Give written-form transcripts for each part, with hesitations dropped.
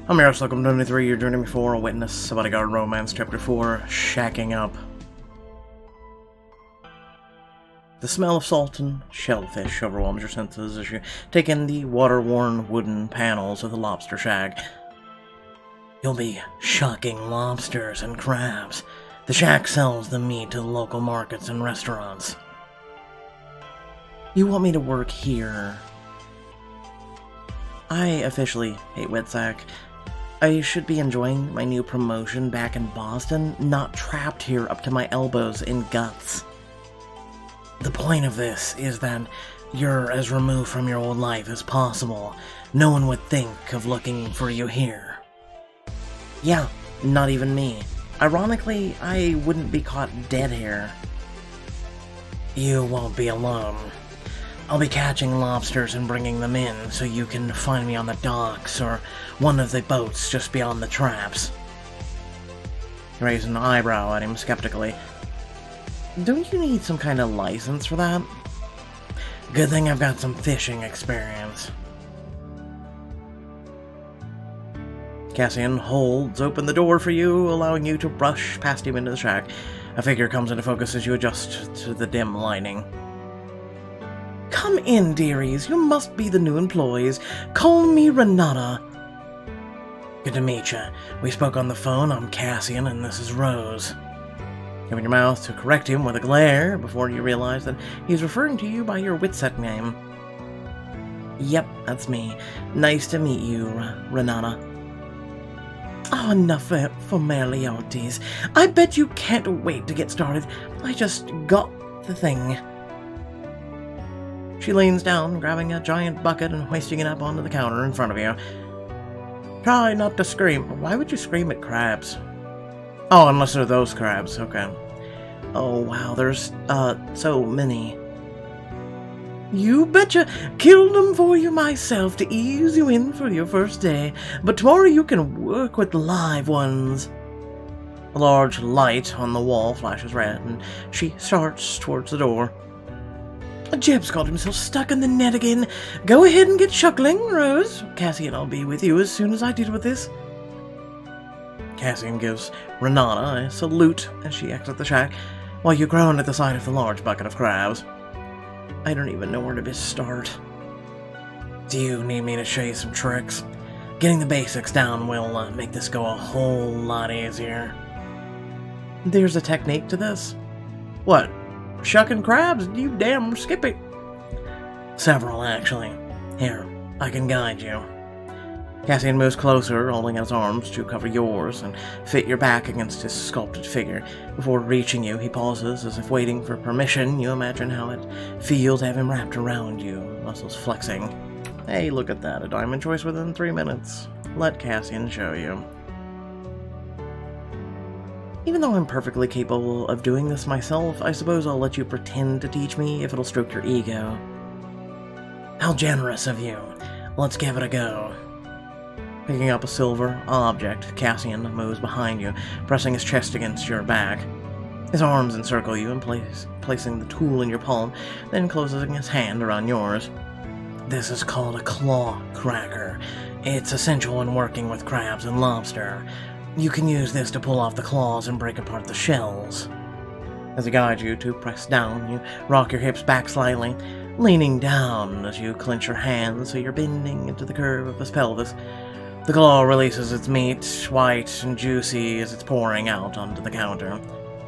I'm your host, Welcome 23. You're joining me for a Witness, a Bodyguard Romance, Chapter 4, Shacking Up. The smell of salt and shellfish overwhelms your senses as you take in the water-worn wooden panels of the lobster shack. You'll be shucking lobsters and crabs. The shack sells the meat to the local markets and restaurants. You want me to work here? I officially hate Wetsack. I should be enjoying my new promotion back in Boston, not trapped here up to my elbows in guts. The point of this is that you're as removed from your old life as possible. No one would think of looking for you here. Yeah, not even me. Ironically, I wouldn't be caught dead here. You won't be alone. I'll be catching lobsters and bringing them in, so you can find me on the docks or one of the boats just beyond the traps. He raised an eyebrow at him skeptically. Don't you need some kind of license for that? Good thing I've got some fishing experience. Cassian holds open the door for you, allowing you to brush past him into the shack. A figure comes into focus as you adjust to the dim lighting. Come in, dearies. You must be the new employees. Call me Renata. Good to meet you. We spoke on the phone. I'm Cassian, and this is Rose. You open your mouth to correct him with a glare before you realize that he's referring to you by your Witsack name. Yep, that's me. Nice to meet you, Renata. Oh, enough formalities. I bet you can't wait to get started. I just got the thing. She leans down, grabbing a giant bucket and hoisting it up onto the counter in front of you. Try not to scream. Why would you scream at crabs? Oh, unless they're those crabs. Okay. Oh, wow, there's, so many. You betcha! Killed them for you myself to ease you in for your first day, but tomorrow you can work with live ones. A large light on the wall flashes red, and she starts towards the door. Jeb's got himself stuck in the net again. Go ahead and get shuckling, Rose. Cassian, I'll be with you as soon as I deal with this. Cassian gives Renata a salute as she exits the shack, while you groan at the sight of the large bucket of crabs. I don't even know where to start. Do you need me to show you some tricks? Getting the basics down will make this go a whole lot easier. There's a technique to this? What? Shucking crabs? You damn skippy. Several, actually. Here, I can guide you. Cassian moves closer, holding out his arms to cover yours and fit your back against his sculpted figure. Before reaching you, he pauses, as if waiting for permission. You imagine how it feels to have him wrapped around you, muscles flexing. Hey, look at that, a diamond choice within 3 minutes. Let Cassian show you. Even though I'm perfectly capable of doing this myself, I suppose I'll let you pretend to teach me if it'll stroke your ego. How generous of you. Let's give it a go. Picking up a silver object, Cassian moves behind you, pressing his chest against your back. His arms encircle you and placing the tool in your palm, then closing his hand around yours. This is called a claw cracker. It's essential when working with crabs and lobster. You can use this to pull off the claws and break apart the shells. As he guides you to press down, you rock your hips back slightly, leaning down as you clench your hands so you're bending into the curve of his pelvis. The claw releases its meat, white and juicy, as it's pouring out onto the counter.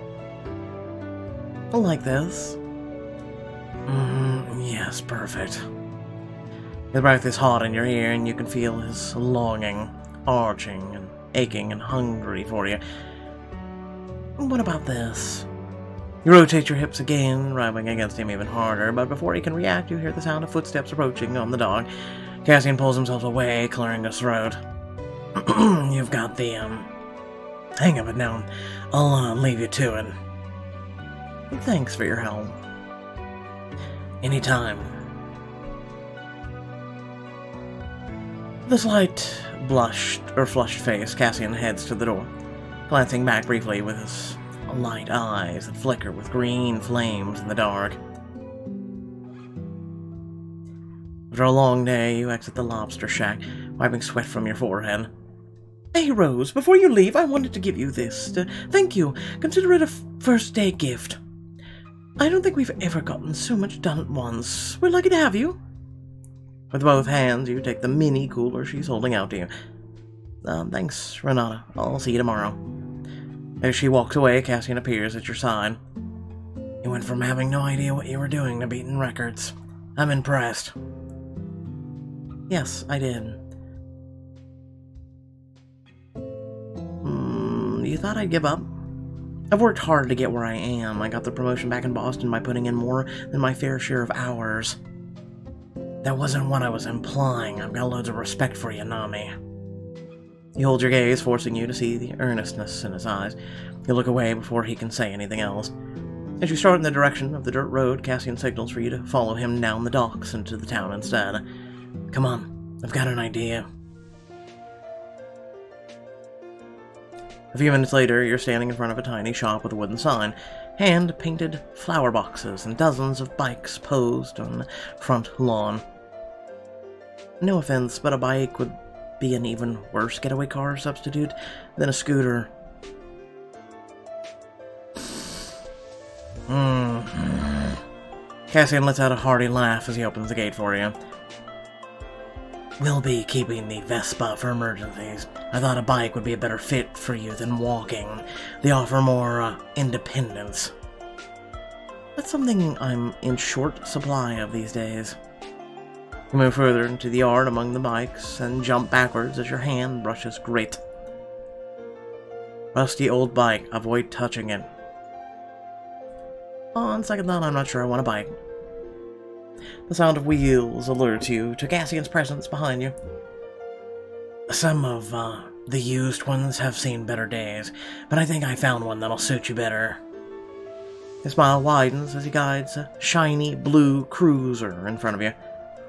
Like this? Yes, perfect. His breath is hot in your ear, and you can feel his longing, arching and aching and hungry for you. What about this? You rotate your hips again, rubbing against him even harder, but before he can react, you hear the sound of footsteps approaching on the dog. Cassian pulls himself away, clearing his throat. You've got the, hang of it now. I'll, leave you to it. Thanks for your help. Anytime. With a slight flushed face, Cassian heads to the door, glancing back briefly with his light eyes that flicker with green flames in the dark. After a long day, you exit the lobster shack, wiping sweat from your forehead. Hey, Rose, before you leave, I wanted to give you this. Thank you. Consider it a first day gift. I don't think we've ever gotten so much done at once. We're lucky to have you. With both hands, you take the mini cooler she's holding out to you. Thanks, Renata. I'll see you tomorrow. As she walks away, Cassian appears at your side. You went from having no idea what you were doing to beating records. I'm impressed. Yes, I did. You thought I'd give up? I've worked hard to get where I am. I got the promotion back in Boston by putting in more than my fair share of hours. That wasn't what I was implying. I've got loads of respect for you, Nami. He holds your gaze, forcing you to see the earnestness in his eyes. You look away before he can say anything else. As you start in the direction of the dirt road, Cassian signals for you to follow him down the docks into the town instead. Come on, I've got an idea. A few minutes later, you're standing in front of a tiny shop with a wooden sign, hand-painted flower boxes, and dozens of bikes posed on the front lawn. No offense, but a bike would be an even worse getaway car substitute than a scooter. Cassian lets out a hearty laugh as he opens the gate for you. We'll be keeping the Vespa for emergencies. I thought a bike would be a better fit for you than walking. They offer more, independence. That's something I'm in short supply of these days. You move further into the yard among the bikes and jump backwards as your hand brushes grit. Rusty old bike, avoid touching it. On second thought, I'm not sure I want a bike. The sound of wheels alerts you to Cassian's presence behind you. Some of, the used ones have seen better days, but I think I found one that'll suit you better. His smile widens as he guides a shiny blue cruiser in front of you.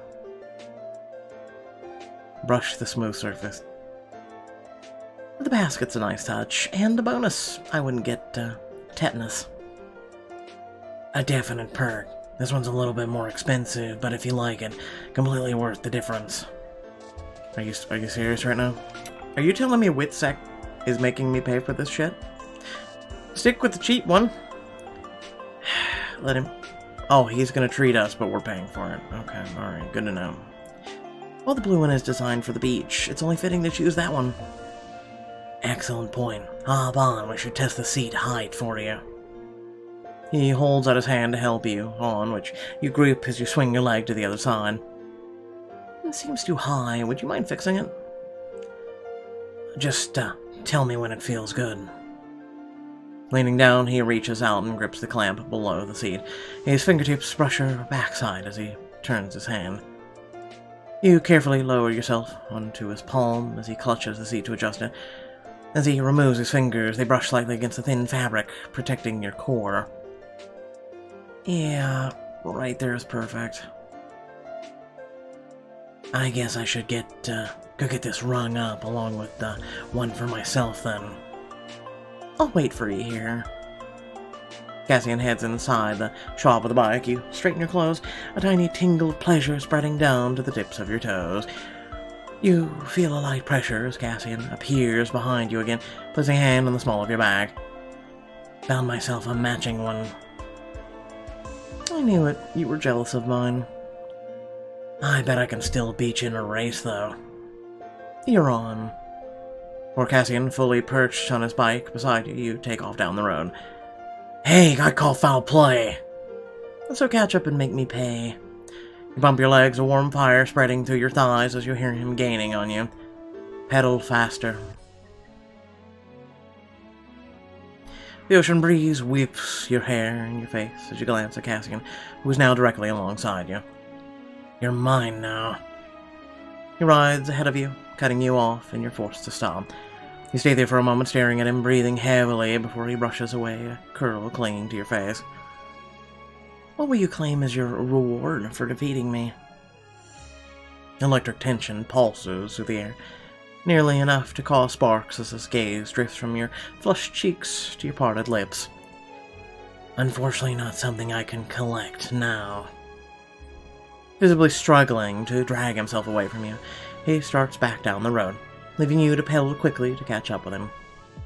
Brush the smooth surface. The basket's a nice touch, and a bonus, I wouldn't get, tetanus. A definite perk. This one's a little bit more expensive, but if you like it, completely worth the difference. Are you serious right now? Are you telling me Witsec is making me pay for this shit? Stick with the cheap one. Let him... Oh, he's gonna treat us, but we're paying for it. Okay, alright, good to know. Well, the blue one is designed for the beach. It's only fitting to choose that one. Excellent point. Hop on, we should test the seat height for you. He holds out his hand to help you on, which you grip as you swing your leg to the other side. It seems too high. Would you mind fixing it? Just, tell me when it feels good. Leaning down, he reaches out and grips the clamp below the seat. His fingertips brush her backside as he turns his hand. You carefully lower yourself onto his palm as he clutches the seat to adjust it. As he removes his fingers, they brush slightly against the thin fabric, protecting your core. Yeah, right there is perfect. I guess I should go get this rung up along with the one for myself then. I'll wait for you here. Cassian heads inside the shop with the bike. You straighten your clothes, a tiny tingle of pleasure spreading down to the tips of your toes. You feel a light pressure as Cassian appears behind you again, placing a hand on the small of your bag. Found myself a matching one. I knew it. You were jealous of mine. I bet I can still beat you in a race, though. You're on. Poor Cassian, fully perched on his bike beside you, you take off down the road. Hey, I call foul play! So catch up and make me pay. You bump your legs, a warm fire spreading through your thighs as you hear him gaining on you. Pedal faster. The ocean breeze whips your hair in your face as you glance at Cassian, who is now directly alongside you. You're mine now. He rides ahead of you, cutting you off, and you're forced to stop. You stay there for a moment, staring at him, breathing heavily before he brushes away a curl clinging to your face. What will you claim as your reward for defeating me? Electric tension pulses through the air, nearly enough to cause sparks as his gaze drifts from your flushed cheeks to your parted lips. Unfortunately, not something I can collect now. Visibly struggling to drag himself away from you, he starts back down the road. leaving you to pedal quickly to catch up with him.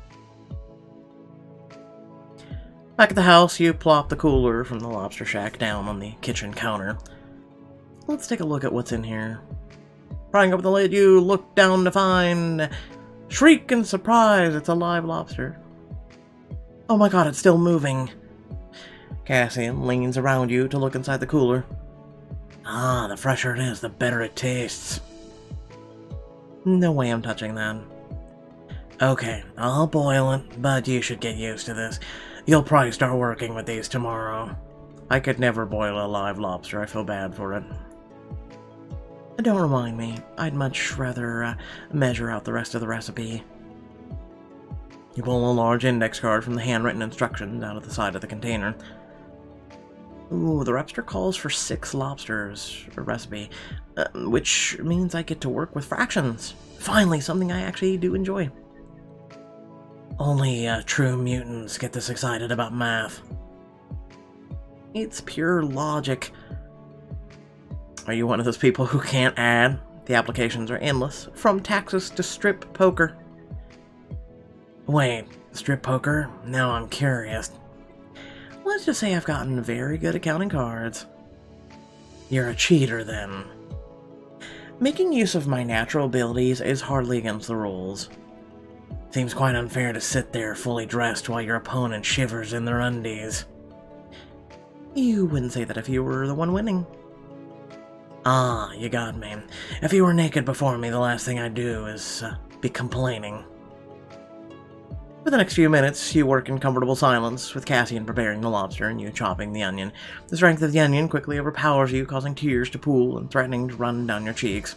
Back at the house, you plop the cooler from the lobster shack down on the kitchen counter. Let's take a look at what's in here. Prying open the lid, you look down to find... Shriek in surprise, it's a live lobster. Oh my god, it's still moving. Cassian leans around you to look inside the cooler. Ah, the fresher it is, the better it tastes. No way I'm touching that. Okay, I'll boil it, but you should get used to this. You'll probably start working with these tomorrow. I could never boil a live lobster, I feel bad for it. Don't remind me, I'd much rather measure out the rest of the recipe. You pull a large index card from the handwritten instructions out of the side of the container. Ooh, the Repster calls for 6 lobsters, a recipe, which means I get to work with fractions. Finally, something I actually do enjoy. Only true mutants get this excited about math. It's pure logic. Are you one of those people who can't add? The applications are endless, from taxes to strip poker. Wait, strip poker? Now I'm curious. Let's just say I've gotten very good at counting cards. You're a cheater, then. Making use of my natural abilities is hardly against the rules. Seems quite unfair to sit there fully dressed while your opponent shivers in their undies. You wouldn't say that if you were the one winning. Ah, you got me. If you were naked before me, the last thing I'd do is be complaining. For the next few minutes, you work in comfortable silence, with Cassian preparing the lobster and you chopping the onion. The strength of the onion quickly overpowers you, causing tears to pool and threatening to run down your cheeks.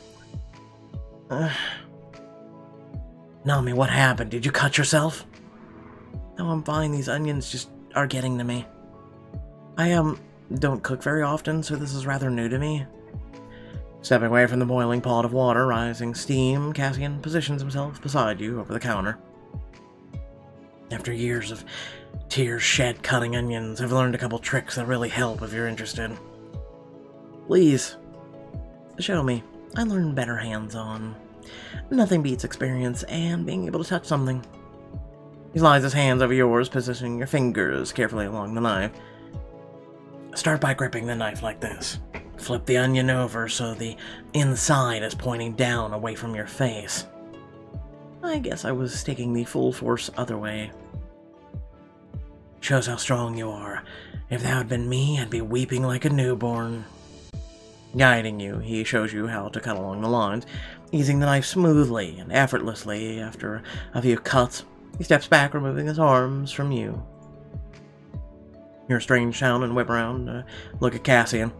Nami, what happened? Did you cut yourself? No, I'm fine. These onions just are getting to me. I, don't cook very often, so this is rather new to me. Stepping away from the boiling pot of water, rising steam, Cassian positions himself beside you over the counter. After years of tears shed cutting onions, I've learned a couple tricks that really help if you're interested. Please, show me. I learn better hands-on. Nothing beats experience and being able to touch something. He slides his hands over yours, positioning your fingers carefully along the knife. Start by gripping the knife like this. Flip the onion over so the inside is pointing down away from your face. I guess I was taking the full force other way. Shows how strong you are. If that had been me, I'd be weeping like a newborn. Guiding you, he shows you how to cut along the lines, easing the knife smoothly and effortlessly. After a few cuts, he steps back, removing his arms from you. Hear a strange sound and whip around, look at Cassian.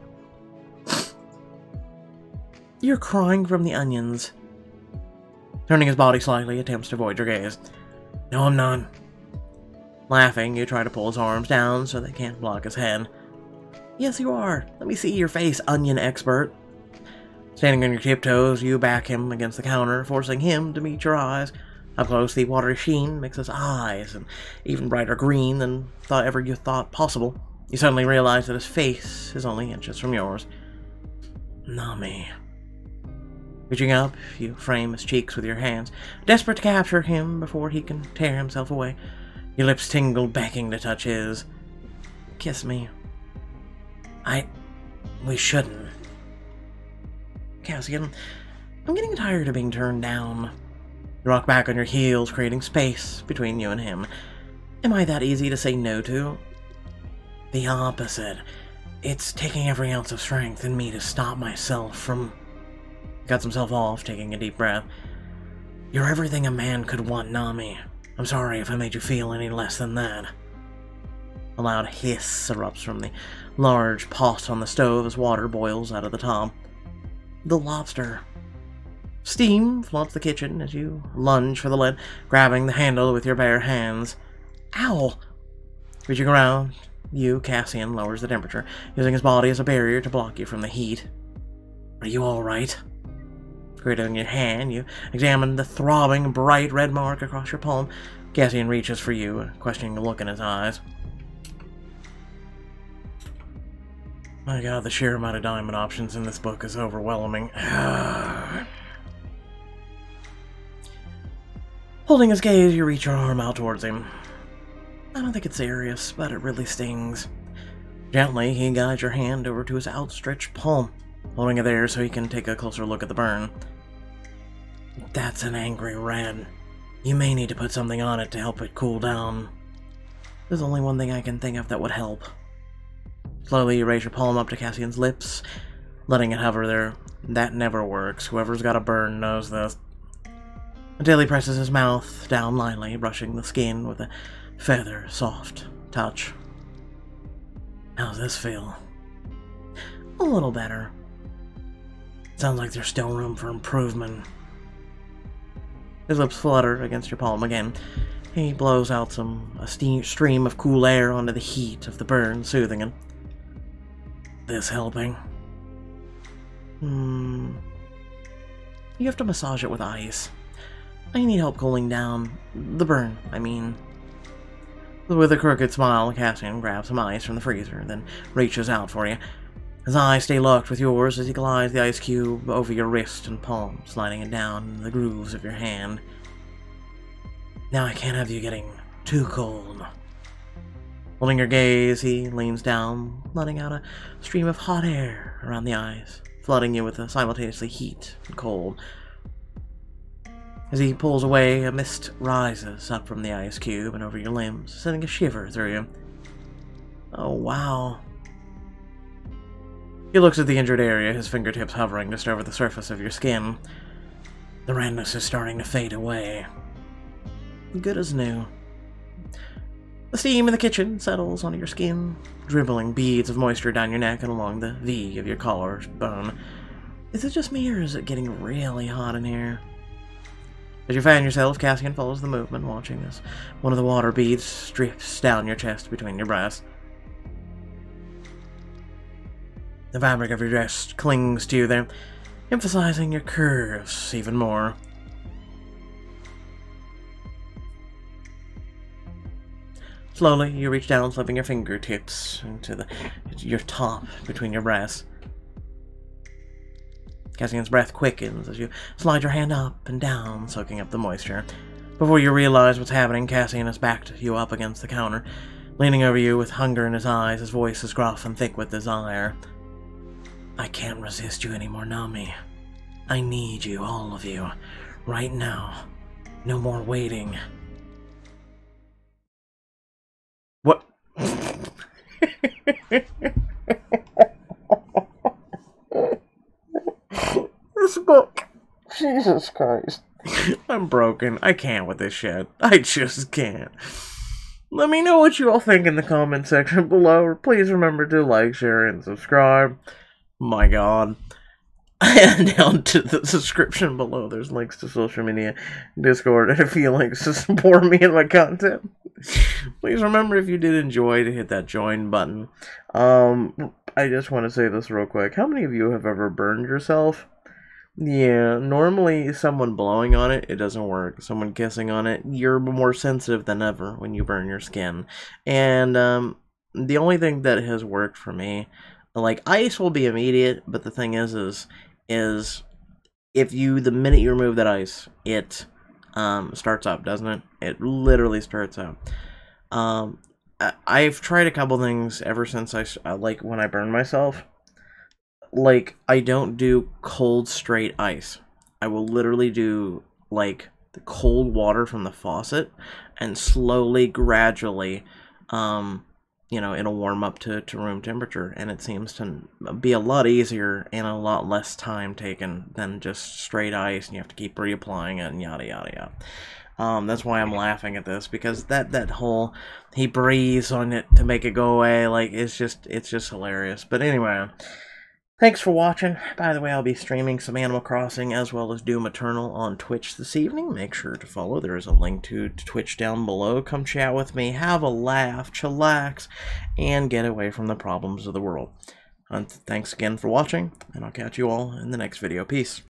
You're crying from the onions. Turning his body slightly, attempts to avoid your gaze. No, I'm not. Laughing, you try to pull his arms down so they can't block his head. Yes, you are. Let me see your face, onion expert. Standing on your tiptoes, you back him against the counter, forcing him to meet your eyes. Up close, the watery sheen makes his eyes an even brighter green than ever you thought possible. You suddenly realize that his face is only inches from yours. Nami. Reaching up, you frame his cheeks with your hands, desperate to capture him before he can tear himself away. Your lips tingle, begging to touch his. Kiss me. We shouldn't. Cassian, I'm getting tired of being turned down. You rock back on your heels, creating space between you and him. Am I that easy to say no to? The opposite. It's taking every ounce of strength in me to stop myself from... Cuts himself off, taking a deep breath. You're everything a man could want, Nami. I'm sorry if I made you feel any less than that. A loud hiss erupts from the large pot on the stove as water boils out of the top. The lobster. Steam floods the kitchen as you lunge for the lid, grabbing the handle with your bare hands. Ow! Reaching around, Cassian lowers the temperature, using his body as a barrier to block you from the heat. Are you alright? Gripping your hand, you examine the throbbing, bright red mark across your palm. Cassian reaches for you, a questioning look in his eyes. My god, the sheer amount of diamond options in this book is overwhelming. Holding his gaze, you reach your arm out towards him. I don't think it's serious, but it really stings. Gently, he guides your hand over to his outstretched palm, holding it there so he can take a closer look at the burn. That's an angry red. You may need to put something on it to help it cool down. There's only one thing I can think of that would help. Slowly, you raise your palm up to Cassian's lips, letting it hover there. That never works. Whoever's got a burn knows this. Until he presses his mouth down lightly, brushing the skin with a feather, soft touch. How's this feel? A little better. Sounds like there's still room for improvement. His lips flutter against your palm again. He blows out a stream of cool air onto the heat of the burn, soothing it. This helping? You have to massage it with ice. I need help cooling down the burn, I mean. With a crooked smile, Cassian grabs some ice from the freezer, then reaches out for you. His eyes stay locked with yours as he glides the ice cube over your wrist and palm, sliding it down into the grooves of your hand. Now I can't have you getting too cold. Holding your gaze, he leans down, letting out a stream of hot air around the ice, flooding you with simultaneously heat and cold. As he pulls away, a mist rises up from the ice cube and over your limbs, sending a shiver through you. Oh, wow. He looks at the injured area, his fingertips hovering just over the surface of your skin. The redness is starting to fade away. Good as new. The steam in the kitchen settles onto your skin, dribbling beads of moisture down your neck and along the V of your collarbone. Is it just me, or is it getting really hot in here? As you fan yourself, Cassian follows the movement, watching as one of the water beads drips down your chest between your breasts. The fabric of your dress clings to you there, emphasizing your curves even more. Slowly, you reach down, slipping your fingertips into your top between your breasts. Cassian's breath quickens as you slide your hand up and down, soaking up the moisture. Before you realize what's happening, Cassian has backed you up against the counter, leaning over you with hunger in his eyes, his voice is gruff and thick with desire. I can't resist you anymore, Nami. I need you, all of you, right now. No more waiting. What? This book. Jesus Christ. I'm broken. I can't with this shit. I just can't. Let me know what you all think in the comment section below. Please remember to like, share, and subscribe. My god. And down to the description below, there's links to social media, Discord, and a few links to support me and my content. Please remember, if you did enjoy, to hit that join button. I just want to say this real quick. How many of you have ever burned yourself? Yeah, normally someone blowing on it, it doesn't work. Someone kissing on it, you're more sensitive than ever when you burn your skin. And the only thing that has worked for me, like, ice will be immediate, but the thing is if you, the minute you remove that ice, it starts up, doesn't it? It literally starts up. I've tried a couple things ever since like, when I burn myself. Like, I don't do cold, straight ice. I will literally do, like, the cold water from the faucet, and slowly, gradually, you know, it'll warm up to room temperature, and it seems to be a lot easier and a lot less time taken than just straight ice, and you have to keep reapplying it, and yada, yada, yada. That's why I'm laughing at this, because that whole, he breathes on it to make it go away, like, it's just hilarious. But anyway, thanks for watching. By the way, I'll be streaming some Animal Crossing as well as Doom Eternal on Twitch this evening. Make sure to follow. There is a link to Twitch down below. Come chat with me, have a laugh, chillax, and get away from the problems of the world. Thanks again for watching, and I'll catch you all in the next video. Peace.